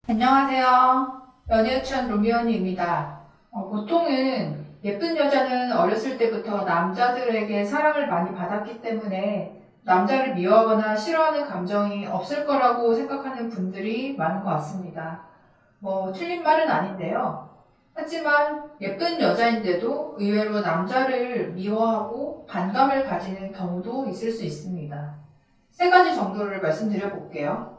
안녕하세요. 연애유치원 로미언니입니다. 보통은 예쁜 여자는 어렸을 때부터 남자들에게 사랑을 많이 받았기 때문에 남자를 미워하거나 싫어하는 감정이 없을 거라고 생각하는 분들이 많은 것 같습니다. 틀린 말은 아닌데요. 하지만 예쁜 여자인데도 의외로 남자를 미워하고 반감을 가지는 경우도 있을 수 있습니다. 세 가지 정도를 말씀드려 볼게요.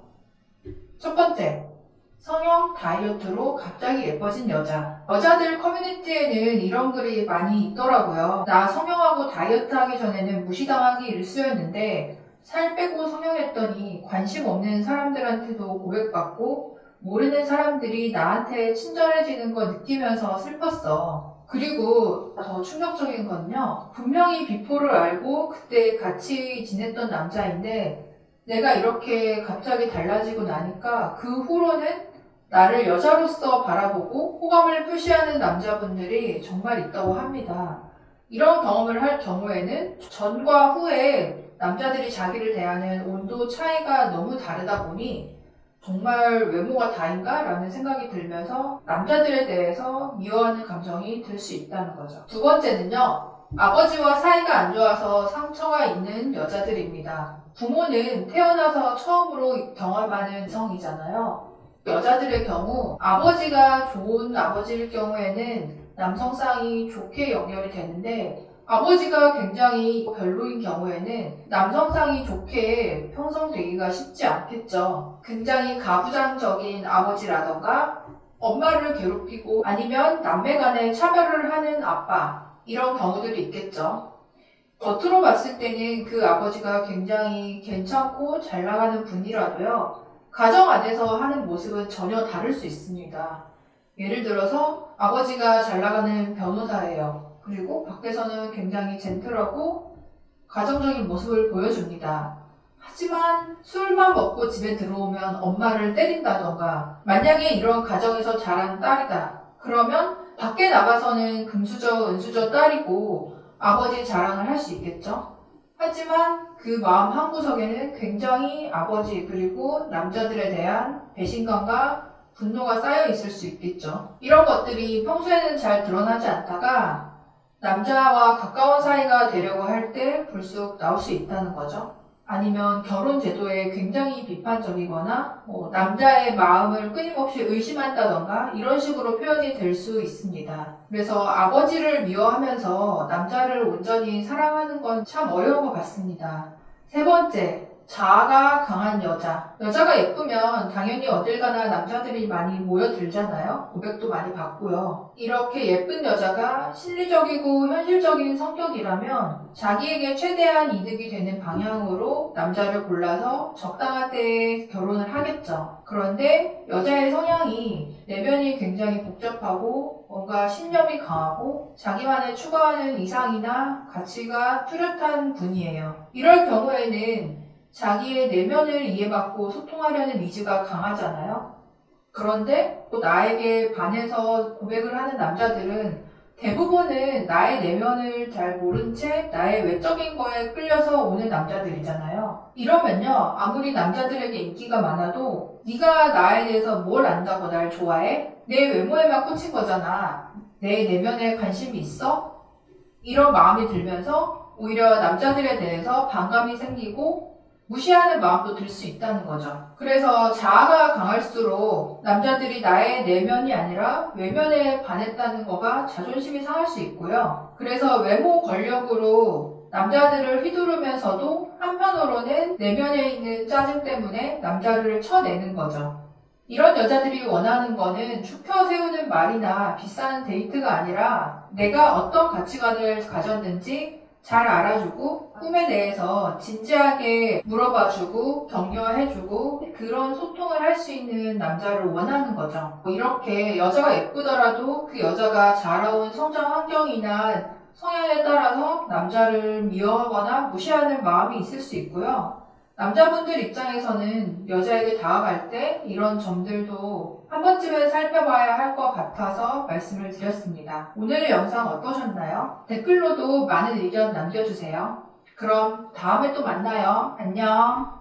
첫 번째, 성형 다이어트로 갑자기 예뻐진 여자. 여자들 커뮤니티에는 이런 글이 많이 있더라고요. 나 성형하고 다이어트 하기 전에는 무시당하기 일쑤였는데 살 빼고 성형했더니 관심 없는 사람들한테도 고백받고 모르는 사람들이 나한테 친절해지는 거 느끼면서 슬펐어. 그리고 더 충격적인 건요. 분명히 비포를 알고 그때 같이 지냈던 남자인데 내가 이렇게 갑자기 달라지고 나니까 그 후로는 나를 여자로서 바라보고 호감을 표시하는 남자분들이 정말 있다고 합니다. 이런 경험을 할 경우에는 전과 후에 남자들이 자기를 대하는 온도 차이가 너무 다르다 보니 정말 외모가 다인가? 라는 생각이 들면서 남자들에 대해서 미워하는 감정이 들 수 있다는 거죠. 두 번째는요. 아버지와 사이가 안 좋아서 상처가 있는 여자들입니다. 부모는 태어나서 처음으로 경험하는 성이잖아요. 여자들의 경우 아버지가 좋은 아버지일 경우에는 남성상이 좋게 연결이 되는데 아버지가 굉장히 별로인 경우에는 남성상이 좋게 형성되기가 쉽지 않겠죠. 굉장히 가부장적인 아버지라던가 엄마를 괴롭히고 아니면 남매 간에 차별을 하는 아빠, 이런 경우들이 있겠죠. 겉으로 봤을 때는 그 아버지가 굉장히 괜찮고 잘 나가는 분이라도요. 가정 안에서 하는 모습은 전혀 다를 수 있습니다. 예를 들어서 아버지가 잘 나가는 변호사예요. 그리고 밖에서는 굉장히 젠틀하고 가정적인 모습을 보여줍니다. 하지만 술만 먹고 집에 들어오면 엄마를 때린다던가 만약에 이런 가정에서 자란 딸이다. 그러면 밖에 나가서는 금수저 은수저 딸이고 아버지 자랑을 할 수 있겠죠. 하지만 그 마음 한구석에는 굉장히 아버지 그리고 남자들에 대한 배신감과 분노가 쌓여 있을 수 있겠죠. 이런 것들이 평소에는 잘 드러나지 않다가 남자와 가까운 사이가 되려고 할 때 불쑥 나올 수 있다는 거죠. 아니면 결혼 제도에 굉장히 비판적이거나 남자의 마음을 끊임없이 의심한다던가 이런 식으로 표현이 될 수 있습니다. 그래서 아버지를 미워하면서 남자를 온전히 사랑하는 건 참 어려운 것 같습니다. 세 번째, 자아가 강한 여자. 여자가 예쁘면 당연히 어딜 가나 남자들이 많이 모여들잖아요. 고백도 많이 받고요. 이렇게 예쁜 여자가 실리적이고 현실적인 성격이라면 자기에게 최대한 이득이 되는 방향으로 남자를 골라서 적당한 때에 결혼을 하겠죠. 그런데 여자의 성향이 내면이 굉장히 복잡하고 뭔가 신념이 강하고 자기만의 추구하는 이상이나 가치가 뚜렷한 분이에요. 이럴 경우에는 자기의 내면을 이해받고 소통하려는 의지가 강하잖아요. 그런데 또 나에게 반해서 고백을 하는 남자들은 대부분은 나의 내면을 잘 모른 채 나의 외적인 거에 끌려서 오는 남자들이잖아요. 이러면요, 아무리 남자들에게 인기가 많아도 네가 나에 대해서 뭘 안다고 날 좋아해? 내 외모에만 꽂힌 거잖아. 내 내면에 관심이 있어? 이런 마음이 들면서 오히려 남자들에 대해서 반감이 생기고 무시하는 마음도 들 수 있다는 거죠. 그래서 자아가 강할수록 남자들이 나의 내면이 아니라 외면에 반했다는 거가 자존심이 상할 수 있고요. 그래서 외모 권력으로 남자들을 휘두르면서도 한편으로는 내면에 있는 짜증 때문에 남자를 쳐내는 거죠. 이런 여자들이 원하는 거는 추켜 세우는 말이나 비싼 데이트가 아니라 내가 어떤 가치관을 가졌는지 잘 알아주고 꿈에 대해서 진지하게 물어봐주고 격려해주고 그런 소통을 할 수 있는 남자를 원하는 거죠. 이렇게 여자가 예쁘더라도 그 여자가 자라온 성장 환경이나 성향에 따라서 남자를 미워하거나 무시하는 마음이 있을 수 있고요. 남자분들 입장에서는 여자에게 다가갈 때 이런 점들도 한 번쯤은 살펴봐야 할 것 같아서 말씀을 드렸습니다. 오늘의 영상 어떠셨나요? 댓글로도 많은 의견 남겨주세요. 그럼 다음에 또 만나요. 안녕.